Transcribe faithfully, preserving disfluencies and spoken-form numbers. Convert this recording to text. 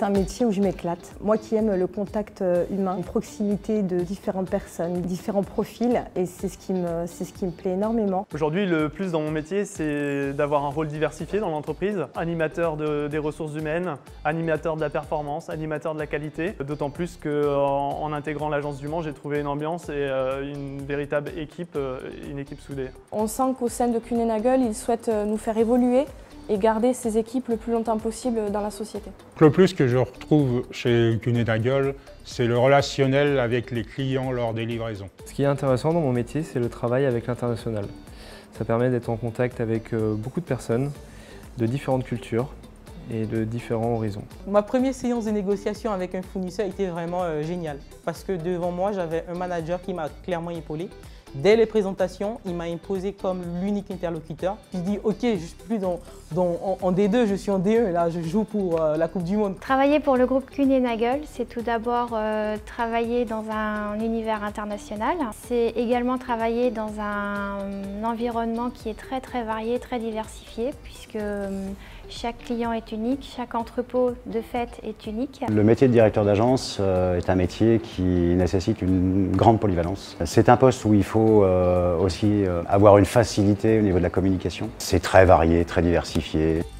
c'est un métier où je m'éclate. Moi qui aime le contact humain, une proximité de différentes personnes, différents profils, et c'est ce qui me, c'est ce qui me plaît énormément. Aujourd'hui, le plus dans mon métier, c'est d'avoir un rôle diversifié dans l'entreprise. Animateur de, des ressources humaines, animateur de la performance, animateur de la qualité. D'autant plus qu'en en intégrant l'agence du Mans, j'ai trouvé une ambiance et euh, une véritable équipe, euh, une équipe soudée. On sent qu'au sein de Kühne & Nagel, ils souhaitent nous faire évoluer et garder ces équipes le plus longtemps possible dans la société. Le plus que je retrouve chez Kühne & Nagel, c'est le relationnel avec les clients lors des livraisons. Ce qui est intéressant dans mon métier, c'est le travail avec l'international. Ça permet d'être en contact avec beaucoup de personnes, de différentes cultures et de différents horizons. Ma première séance de négociation avec un fournisseur était vraiment euh, géniale parce que devant moi, j'avais un manager qui m'a clairement épaulé. Dès les présentations, il m'a imposé comme l'unique interlocuteur. J'ai dit ok, je ne suis plus dans, dans, en, en D deux, je suis en D un, là je joue pour euh, la Coupe du Monde. Travailler pour le groupe Kühne & Nagel, c'est tout d'abord euh, travailler dans un univers international. C'est également travailler dans un, un environnement qui est très très varié, très diversifié, puisque euh, chaque client est unique, chaque entrepôt de fait est unique. Le métier de directeur d'agence euh, est un métier qui nécessite une grande polyvalence. C'est un poste où il faut euh, aussi euh, avoir une facilité au niveau de la communication. C'est très varié, très diversifié.